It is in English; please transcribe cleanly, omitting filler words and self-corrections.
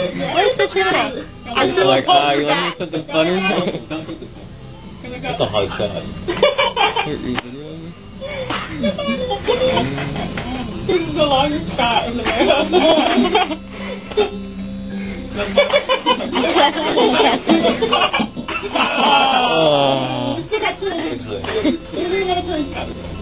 Where's the tuna? Like, you want me to put the funny? That's a hard shot. This is the longest shot in the world. Oh.